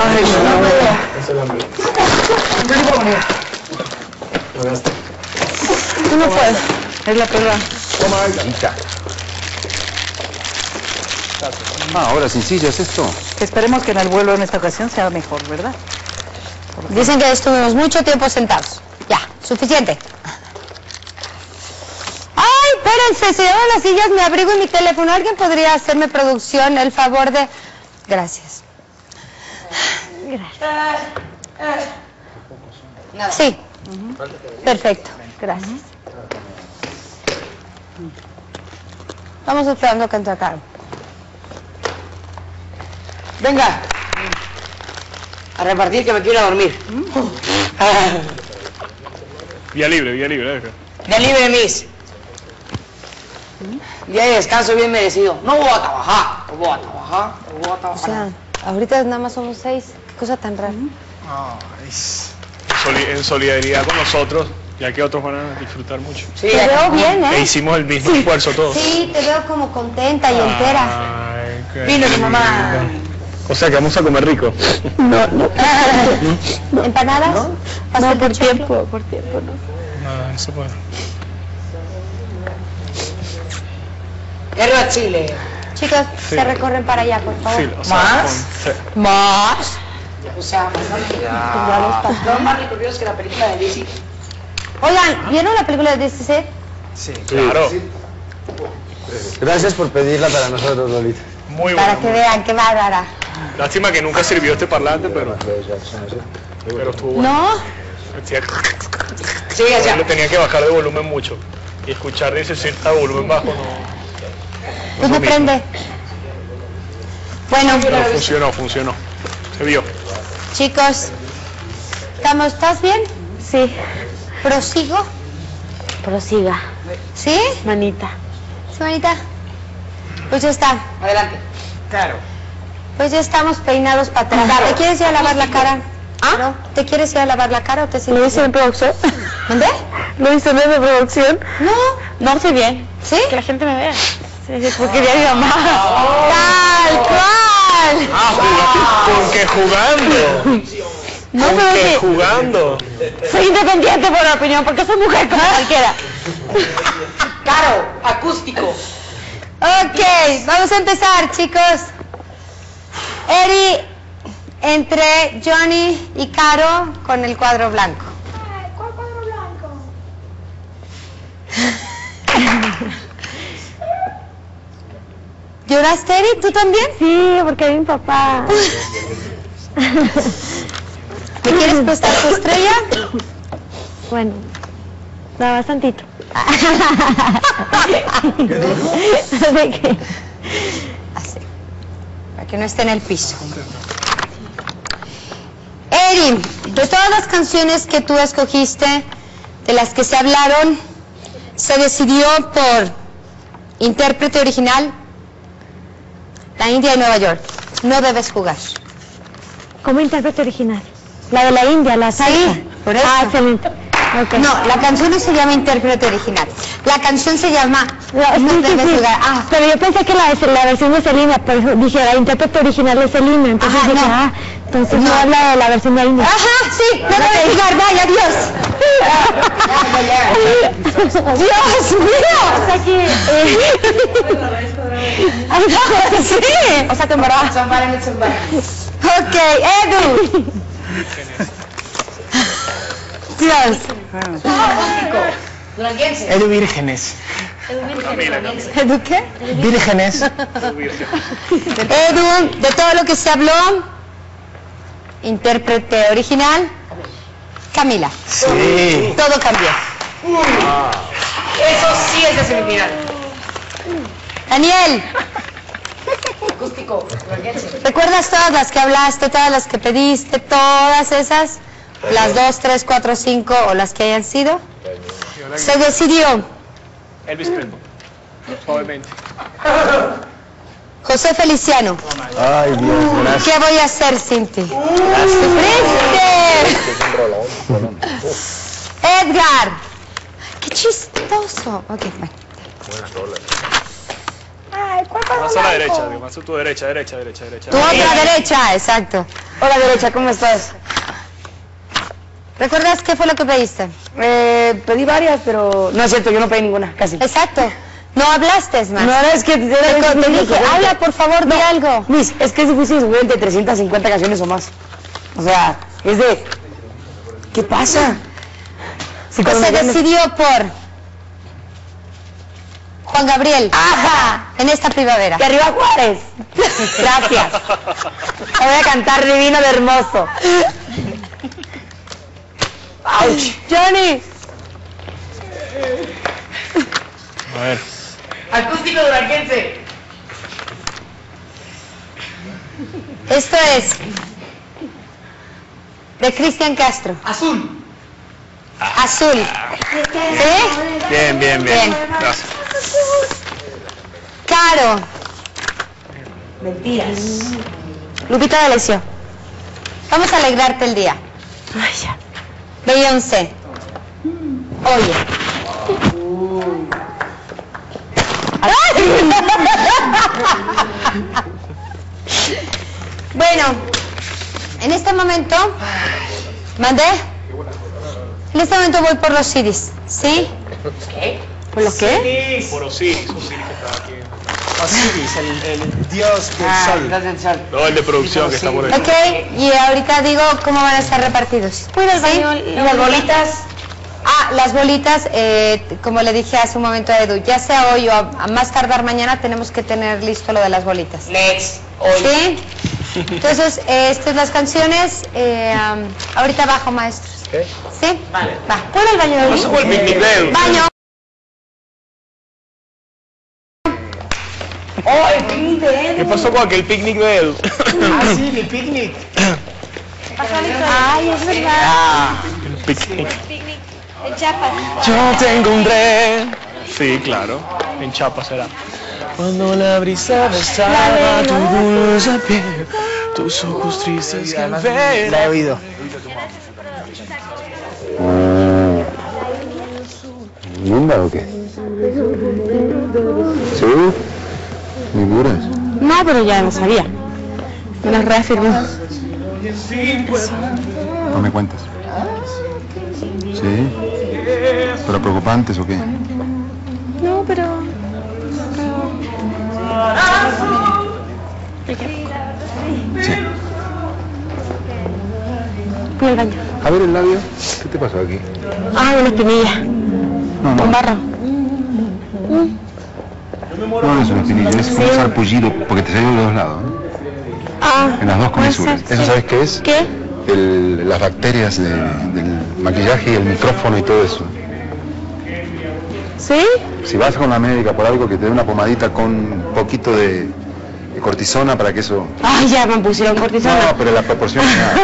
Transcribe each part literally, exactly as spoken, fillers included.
Ay, no, no, no. Es el hambre. Lo gaste. Tú no puedes. Es la perra. Toma, Chica. Ah, ahora sin sillas esto. Esperemos que en el vuelo en esta ocasión sea mejor, ¿verdad? Dicen que estuvimos mucho tiempo sentados. Ya, suficiente. Ay, espérense, se llevan las sillas, mi abrigo y mi teléfono. ¿Alguien podría hacerme producción el favor de...? Gracias. Gracias. Sí. Perfecto. Gracias. Vamos esperando que entre acá. Venga. A repartir que me quiero dormir. Vía libre, vía libre. Vía libre, Miss. Día de descanso bien merecido. No voy a trabajar. No voy a trabajar. No voy a trabajar. O sea, ahorita nada más somos seis. Qué cosa tan rara. Soli- en solidaridad con nosotros, ya que otros van a disfrutar mucho. Sí, te veo bien, ¿eh? E hicimos el mismo Sí. esfuerzo todos. Sí, te veo como contenta y entera. Ay, qué Vino tu mamá. lindo. O sea que vamos a comer rico. No, no. ¿Empanadas? No, ¿Pastel por de choclo? tiempo, por tiempo, ¿no? No, no se puede. Guerra a Chile. Chicos, Sí. se recorren para allá, por favor. Sí, o sea, ¿Más? con- sí. ¿Más? O sea, más rápido. Ya los pasé. Son más recorridos que la película de D C. Oigan, ¿vieron la película de D C C? Sí. Claro. Gracias por pedirla para nosotros, Lolita. Muy Para bueno. que vean, qué bárbara. Lástima que nunca sirvió este parlante, pero, pero estuvo bueno. ¿No? Decía- Sí, ya. Le tenía que bajar de volumen mucho. Y escuchar dieciséis a volumen bajo no, Pues no no es lo mismo. prende. Bueno, Pero funcionó, funcionó. Se vio. chicos, ¿estamos, ¿estás bien? Sí, ¿Prosigo? prosiga, ¿Sí? manita. ¿Sí, manita? Pues ya está. Adelante. Claro. Pues ya estamos peinados para atrás. Claro. ¿Te quieres ir a lavar la cara? ¿Ah? ¿No? ¿Te quieres ir a lavar la cara o te ¿Lo sientes hizo en bien? producción? ¿Dónde? ¿Lo hizo en la producción? No. No, estoy bien. ¿Sí? Que la gente me vea. Sí, sí, porque ya mi mamá. ¡Tal cual! Ah, jugando. ¿Con qué jugando? No, ¿Con pero qué que jugando? soy independiente por la opinión, porque soy mujer como cualquiera. Caro, acústico. Ok, vamos a empezar, chicos. Eri, entre Johnny y Caro con el cuadro blanco. ¿Cuál cuadro blanco? ¿Lloraste, Eri? ¿Tú también? Sí, porque vi mi papá. ¿Me quieres prestar tu estrella? Bueno, nada más tantito. ¿De qué? Así, para que no esté en el piso. Eri, de todas las canciones que tú escogiste, de las que se hablaron, se decidió por intérprete original, La India y Nueva York. No debes jugar. ¿Cómo intérprete original? La de la India, la salsa. Sí, por eso. Ah, excelente. Okay. No, la canción no se llama intérprete original. La canción se llama No, No sí, sí, debes sí. jugar. Ah, Pero yo pensé que la, la versión de Selena, por eso dije, la intérprete original de Selena, entonces Ajá, dije, no. ah, entonces no, No. habla de la versión de India. ajá, sí, no debes jugar. Vaya, Dios. Dios mío. O sea que... Eh... Ay, no, sí. O sea que en verdad... Ok, Edu. Dios. Edu Vírgenes. ¿Edu qué? Vírgenes. Edu, de todo lo que se habló, intérprete original, Camila. Sí. Todo cambió. Eso sí es de semifinal. Daniel, Acústico. ¿recuerdas todas las que hablaste, todas las que pediste, todas esas? Las dos, tres, cuatro, cinco o las que hayan sido. Se decidió Elvis Presley. Suavemente. José Feliciano. Ay, Dios, gracias. ¿Qué voy a hacer sin ti? ¡Sufriste! Edgar. ¡Qué chistoso! Ok, bueno. Ay, ¿cuál cuadro Más a la blanco? derecha, digo, más a tu derecha, derecha, derecha, derecha. Tu otra derecha, exacto. Hola, derecha, ¿cómo estás? ¿Recuerdas qué fue lo que pediste? Eh, pedí varias, pero... No es cierto, yo no pedí ninguna, casi. Exacto. No hablaste más. No, es que... Te, te, te dije, habla, por favor, di algo. Miss, es que es difícil subir entre trescientas cincuenta canciones o más. O sea, es de... ¿Qué pasa? Si Pues se decidió por Juan Gabriel. ¡Ajá! En esta primavera. ¡Y arriba Juárez! Gracias. Voy a cantar divino de hermoso. ¡Auch! Johnny. A ver. Acústico duranguense. Esto es de Cristian Castro. Azul. Azul. ¿Sí? Bien, bien, bien. Bien. Gracias. Caro. Mentiras. Lupita D'Alessio. Vamos a alegrarte el día. Ay, ya. Beyoncé. Oye. Bueno, en este momento, ¿mandé? En este momento voy por los C Ds, ¿sí? ¿Qué? ¿Por los qué? Por Osiris, Osiris que está aquí. Osiris, el, el dios del Ah, sol. Dios del sol. No, el de producción que está por ahí. Ok, y ahorita digo cómo van a estar repartidos. ¿Sí? ¿Y las bolitas? Ah, las bolitas, eh, como le dije hace un momento a Edu, ya sea hoy o a, a más tardar mañana tenemos que tener listo lo de las bolitas. Let's. Hoy. ¿Sí? Entonces, eh, estas las canciones, eh, um, ahorita bajo, maestros. ¿Qué? ¿Sí? Vale. Va, pon el baño de Pasó por el picnic de Edu. Baño. ¡Oh, el picnic de Edu! ¿Qué pasó con aquel picnic de Edu? Ah, sí, mi picnic. Ay, es verdad. Ah, el picnic. En Chiapas. Yo tengo un tren. Sí, claro. En Chiapas será. Cuando la brisa besaba tu dulce piel, tus ojos tristes que Además, ver. la he oído. ¿Linda o qué? ¿Sí? ¿Ningunas? No, pero ya lo sabía. Me las reafirmó. No me cuentas. ¿Sí? ¿Pero preocupantes o qué? No, pero... Sí. Voy al baño. A ver el labio. ¿Qué te pasó aquí? Ah, una espinilla. No, Con no. barro. No es un espinillo, es un sarpullido porque te salió de los dos lados. ¿no? Ah. En las dos puede comisuras. ser, ¿Eso sí. sabes qué es? ¿Qué? El- las bacterias de- del maquillaje y el micrófono y todo eso. ¿Sí? Si vas con la médica por algo, que te dé una pomadita con un poquito de, de cortisona para que eso... Ay, ya me pusieron cortisona. No, pero la proporción es nada.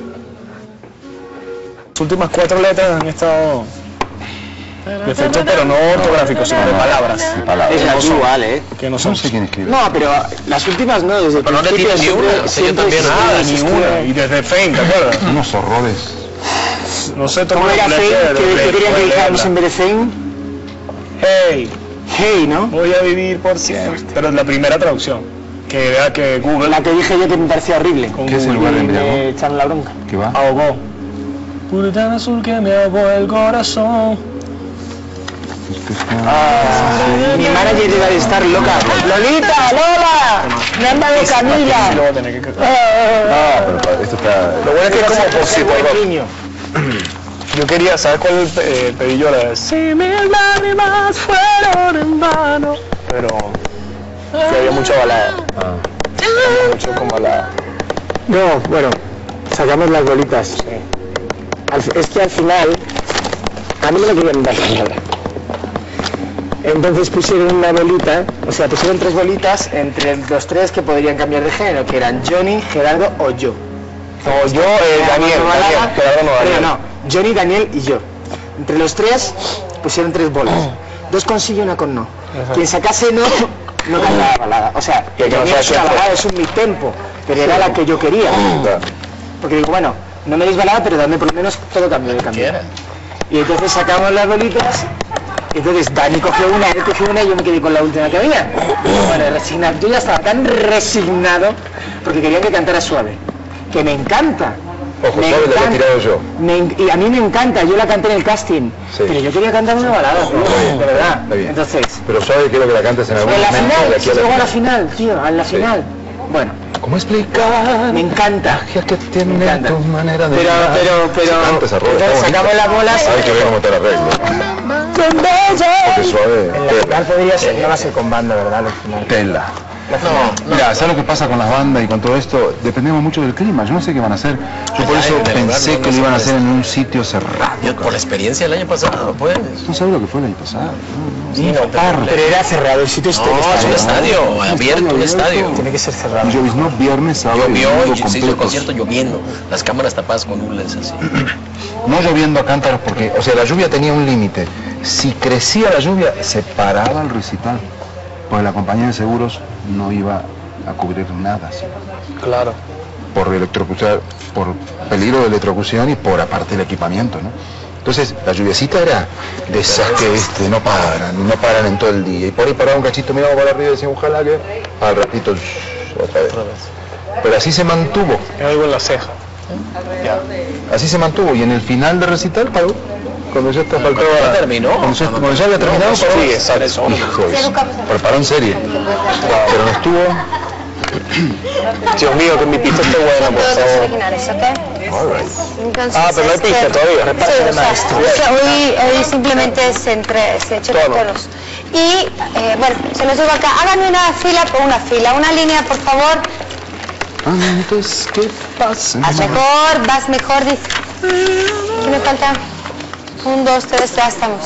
Las últimas cuatro letras han estado de efectos, pero no ortográficos, sino de palabras. De palabras. Que no son- ¿eh? Que no No son. sé quién escribe. No, pero las últimas no, desde el Pero no te principio tiran ni siempre- una. O sea, yo siempre también se nada, escribe, ni se una. escribe. Y desde Fein, ¿te acuerdas? Unos horrores. No sé, ¿Cómo era Fein? ¿Qué qué querían que dijéramos en vez de Fein? Hey, Hey, ¿no? voy a vivir por siempre. Pero es la primera traducción. Que vea que Google La que dije yo que me parecía horrible. con ¿Qué es el Google lugar de Y embriago? me echaron la bronca. ¿Qué va? ahogó. Puritana azul que me ahogó el corazón. Ah, mi manager iba a estar loca. ¡Lolita, Lola! ¡Me han dado Camila! Y luego tener que cagar. Ah, No, pero esto está... Lo bueno es que es como por sí, por rock. niño. Yo quería, ¿sabes cuál eh, pedí yo? La de Si mil lágrimas fueron en vano. Pero que había mucha balada. Había mucho con balada. No, bueno, sacamos las bolitas. Al- es que al final, a mí me lo querían dar palabra. Entonces pusieron una bolita, o sea, pusieron tres bolitas entre los tres que podrían cambiar de género, que eran Johnny, Gerardo o yo. No, yo, eh, Daniel, Daniel, Gerardo no, Pero Daniel. no, Johnny, Daniel y yo. Entre los tres pusieron tres bolas. Dos con sí y una con no. Quien sacase no, no cantaba balada. O sea, Y el que no no sabe es una tiempo. balada, es un mi tempo, pero era la que yo quería. Porque digo, bueno, no me deis balada, pero dame por lo menos todo cambio de cambio. Y entonces sacamos las bolitas y Entonces Dani cogió una, él cogió una y yo me quedé con la última que había. Bueno, resignado. Yo ya estaba tan resignado porque querían que cantara suave. Que me encanta. Ojo, me suave la encanta. he tirado yo. Me, y a mí me encanta, yo la canté en el casting. Sí. Pero yo quería cantar una balada, tío, bien, de verdad. está bien. Entonces, Pero suave quiero que la cantes en algún en la momento final, de aquí a luego a la final. final, tío, a la Sí. final. Bueno, ¿Cómo explicar? me encanta. Magia que tiene Me encanta. tu manera de Pero, mirar. pero, pero, Si canta esa rola, entonces está bonita. sacamos las bolas. Hay que ver cómo te la arreglo. Porque suave, En la final podría ser, no va a ser con banda, ¿verdad? Al final. tela. La final. Mira, ¿sabes lo que pasa con las bandas y con todo esto? Dependemos mucho del clima. Yo no sé qué van a hacer. Yo por eso pensé que lo iban a hacer en un sitio cerrado. Yo, por la experiencia del año pasado, pues. ¿No sabes lo que fue el año pasado? Sí, no, Pero era cerrado, el sitio este No, es un está estadio, abierto, un estadio. Tiene que ser cerrado. Lloviznó viernes, sábado y Llovió domingo y se hizo el completos. concierto lloviendo. Las cámaras tapadas con hules así. No lloviendo a cántaros porque, o sea, la lluvia tenía un límite. Si crecía la lluvia, se paraba el recital. Pues la compañía de seguros no iba a cubrir nada, ¿sí? Claro. Por electrocutar, por peligro de electrocución y por aparte el equipamiento, ¿no? Entonces, la lluviecita era de esas que, viste, no paran, no paran en todo el día. Y por ahí paraba un cachito, miraba para arriba y decía, ojalá que al ratito, shh, otra vez. Pero así se mantuvo, Es algo en la ceja. así se mantuvo. Y en el final de recital paró. Cuando ya está faltaba... ya terminó. Cuando ya, cuando ya había terminado, No, paró. sí, exacto. Hijo de su- pero paró en serie. Pero no estuvo... Dios mío, que mi pista esté buena, por Todos los favor. originales, ¿ok? Entonces, Ah, pero no hay pista este, todavía. Sí, o sea, o sea, hoy, hoy simplemente se, entre, se echa Tono. tonos. Y, eh, bueno, se los digo acá. Háganme una fila por una fila. Una línea, por favor. Antes que pasen... Haz mejor, vas mejor. Dice. ¿Qué me falta? Un, dos, tres, ya estamos.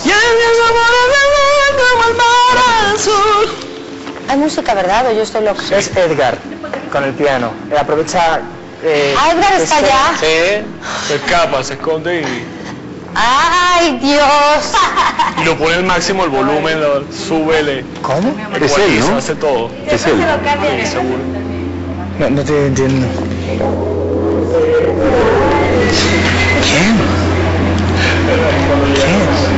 Hay música, ¿verdad? O yo estoy loca. Es Edgar, con el piano. Él aprovecha... Eh, Ah, Edgar está este- allá. Sí, se escapa, se esconde y, ¡Ay, Dios! y lo pone al máximo el volumen, lo, súbele. ¿Cómo? Es él, ¿no? Hace todo. Es él. Sí, seguro. No, no te entiendo. ¿Quién? ¿Quién?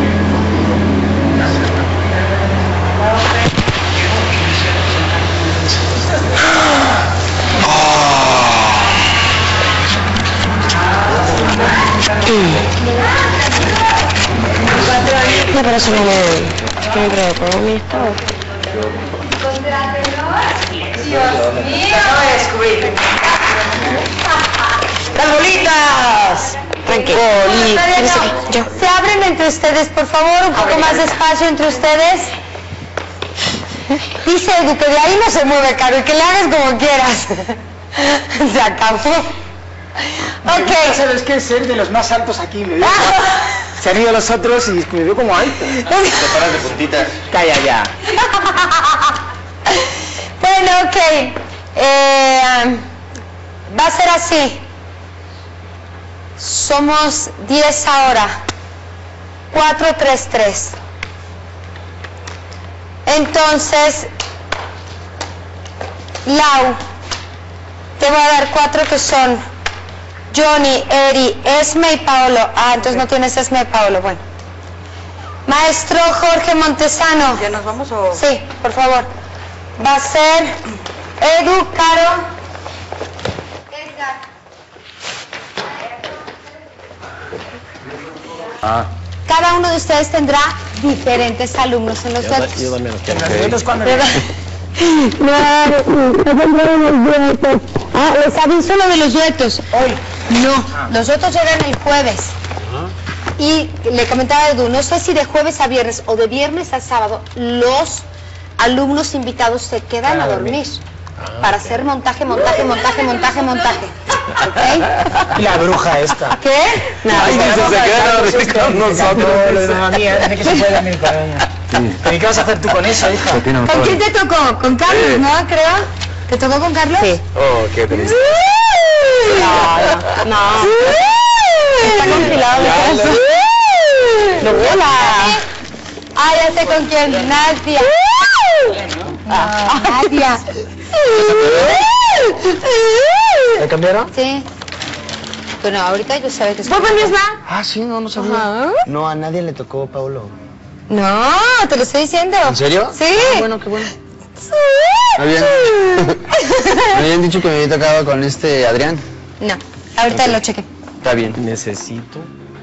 No, pero eso no me, no me provocó a mí esto. ¡Las bolitas! Tranquilo. Yo. Se abren entre ustedes, por favor, un poco más de espacio entre ustedes. Dice Edu que de ahí no se mueve, Caro, y que le hagas como quieras. Se acabó. Ok. ¿Sabes qué? Ser de los más altos aquí, me veo. Se han ido los otros y me veo como alto. Paras de puntita. Calla ya. Bueno, ok. Eh, va a ser así. Somos diez ahora. cuatro, tres, tres. Entonces, Lau, te voy a dar cuatro que son Johnny, Eri, Esme y Paolo. Ah, entonces no tienes Esme y Paolo. Bueno. Maestro Jorge Montesano. ¿Ya nos vamos o...? Sí, por favor. Va a ser Edu, Caro. Edgar. Ah, Cada uno de ustedes tendrá diferentes alumnos en los Yo, duetos. yo también lo quiero. Nosotros cuando... ¿Verdad? No, ah, les aviso lo de los duetos. Hoy. No, los duetos llegan el jueves. Y le comentaba a Edu, no sé si de jueves a viernes o de viernes a sábado los alumnos invitados se quedan a dormir para hacer montaje, montaje, montaje, montaje, montaje. ¿Ok? Y la bruja esta. ¿Qué? Nada. Ay, dice, se quedan a dormir con nosotros. No, lo de mamá mía, tiene que se puede dormir con ella. ¿Pero qué vas a hacer tú con eso, hija? se tiene un ¿Con quién rollo. te tocó? ¿Con Carlos, no? Creo. ¿Te tocó con Carlos? Sí. Oh, qué triste. No, no. Está compilado. ¡Lo vuela! Ah, ya sé con quién. Nadia. Ah, Nadia. ¿Me cambiaron? Sí. Bueno, ahorita yo sabes que es... ¿Vos misma? Ah, sí, no, no sabía. No, a nadie le tocó, Paulo. No, te lo estoy diciendo. ¿En serio? Sí. Ah, bueno, qué bueno. Sí. ¿Me habían, me habían dicho que me había tocado con este Adrián? No, ahorita Ok. lo chequé. Está bien. Necesito.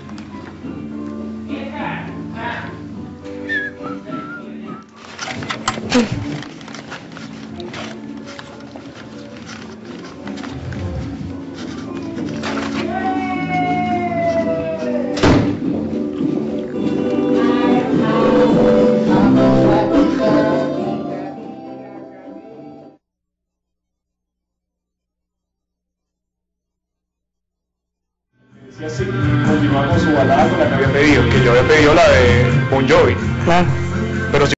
Y así continuamos su balada con la que había pedido, que yo había pedido la de Bon Jovi. Claro.